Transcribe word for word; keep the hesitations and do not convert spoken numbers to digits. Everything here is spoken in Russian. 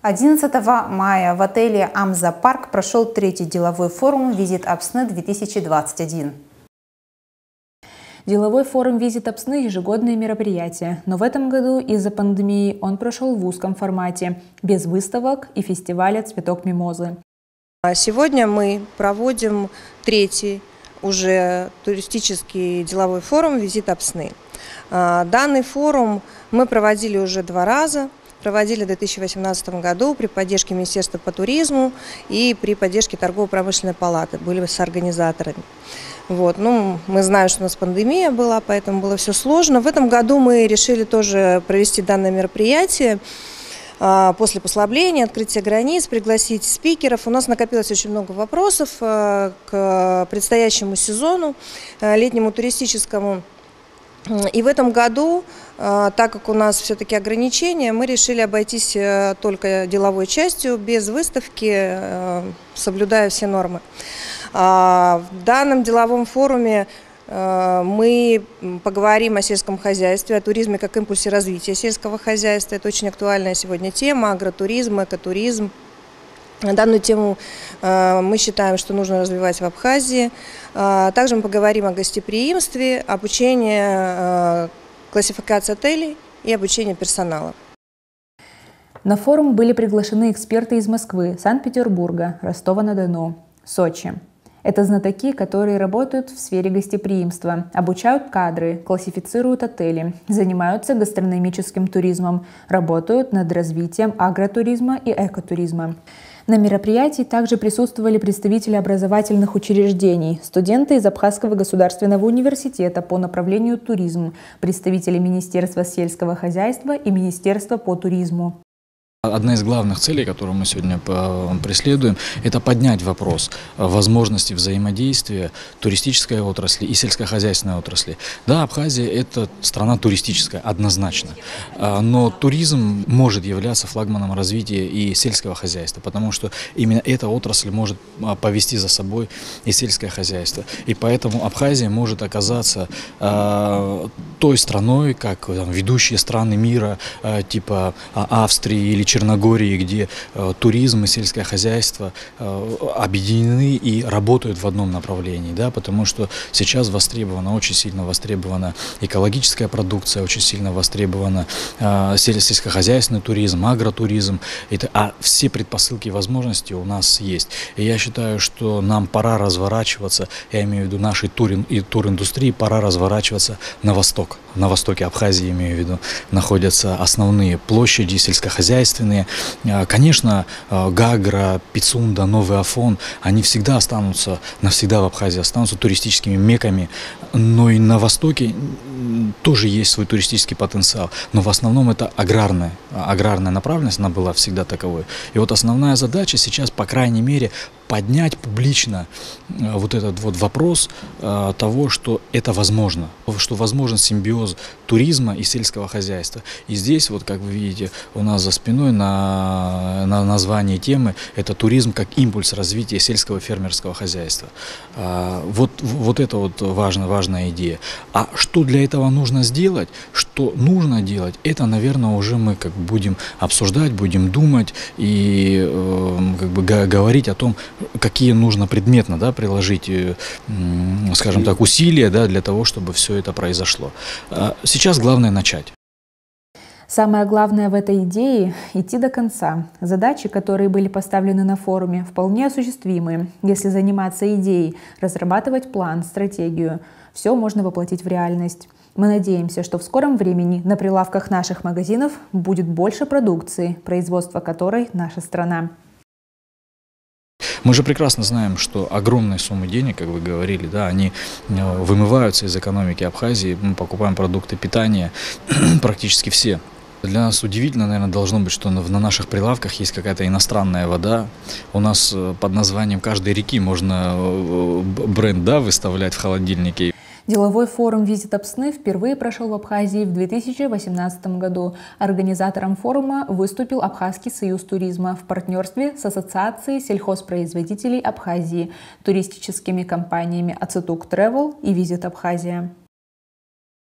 одиннадцатого мая в отеле «Амза-Парк» прошел третий деловой форум «Визит Апсны две тысячи двадцать один». Деловой форум «Визит Апсны» – ежегодное мероприятие, но в этом году из-за пандемии он прошел в узком формате, без выставок и фестиваля «Цветок мимозы». Сегодня мы проводим третий уже туристический деловой форум «Визит Апсны». Данный форум мы проводили уже два раза. Проводили в две тысячи восемнадцатом году при поддержке Министерства по туризму и при поддержке торгово-промышленной палаты. Были с организаторами. Вот. Ну, мы знаем, что у нас пандемия была, поэтому было все сложно. В этом году мы решили тоже провести данное мероприятие. После послабления, открытия границ, пригласить спикеров. У нас накопилось очень много вопросов к предстоящему сезону, летнему туристическому. И в этом году, так как у нас все-таки ограничения, мы решили обойтись только деловой частью, без выставки, соблюдая все нормы. В данном деловом форуме мы поговорим о сельском хозяйстве, о туризме как импульсе развития сельского хозяйства. Это очень актуальная сегодня тема, агротуризм, экотуризм. Данную тему э, мы считаем, что нужно развивать в Абхазии. Э, также мы поговорим о гостеприимстве, обучении, э, классификации отелей и обучении персонала. На форум были приглашены эксперты из Москвы, Санкт-Петербурга, Ростова-на-Дону, Сочи. Это знатоки, которые работают в сфере гостеприимства, обучают кадры, классифицируют отели, занимаются гастрономическим туризмом, работают над развитием агротуризма и экотуризма. На мероприятии также присутствовали представители образовательных учреждений, студенты из Абхазского государственного университета по направлению туризм, представители Министерства сельского хозяйства и Министерства по туризму. Одна из главных целей, которую мы сегодня преследуем, это поднять вопрос возможности взаимодействия туристической отрасли и сельскохозяйственной отрасли. Да, Абхазия – это страна туристическая, однозначно, но туризм может являться флагманом развития и сельского хозяйства, потому что именно эта отрасль может повести за собой и сельское хозяйство. И поэтому Абхазия может оказаться той страной, как там, ведущие страны мира, типа Австрии или Черногории, где э, туризм и сельское хозяйство э, объединены и работают в одном направлении, да, потому что сейчас востребована, очень сильно востребована экологическая продукция, очень сильно востребована э, сельскохозяйственный туризм, агротуризм, это, а все предпосылки и возможности у нас есть. И я считаю, что нам пора разворачиваться, я имею в виду нашей тур и туриндустрии, пора разворачиваться на восток. На востоке Абхазии, имею в виду, находятся основные площади сельскохозяйственные. Конечно, Гагра, Пицунда, Новый Афон, они всегда останутся, навсегда в Абхазии останутся туристическими меками, но и на востоке тоже есть свой туристический потенциал, но в основном это аграрная, аграрная направленность, она была всегда таковой. И вот основная задача сейчас, по крайней мере, поднять публично вот этот вот вопрос э, того, что это возможно, что возможен симбиоз туризма и сельского хозяйства. И здесь, вот как вы видите, у нас за спиной на, на название темы это туризм как импульс развития сельского фермерского хозяйства. Э, вот, вот это вот важная, важная идея. А что для этого нужно сделать, что нужно делать, это, наверное, уже мы как будем обсуждать, будем думать и э, как бы говорить о том, какие нужно предметно, да, приложить, скажем так, усилия, да, для того, чтобы все это произошло. Сейчас главное начать. Самое главное в этой идее – идти до конца. Задачи, которые были поставлены на форуме, вполне осуществимы. Если заниматься идеей, разрабатывать план, стратегию, все можно воплотить в реальность. Мы надеемся, что в скором времени на прилавках наших магазинов будет больше продукции, производство которой наша страна. Мы же прекрасно знаем, что огромные суммы денег, как вы говорили, да, они вымываются из экономики Абхазии. Мы покупаем продукты питания практически все. Для нас удивительно, наверное, должно быть, что на наших прилавках есть какая-то иностранная вода. У нас под названием каждой реки можно бренд, да, выставлять в холодильнике. Деловой форум «Визит Апсны» впервые прошел в Абхазии в две тысячи восемнадцатом году. Организатором форума выступил Абхазский союз туризма в партнерстве с Ассоциацией сельхозпроизводителей Абхазии, туристическими компаниями «Ацетук Тревел» и «Визит Абхазия».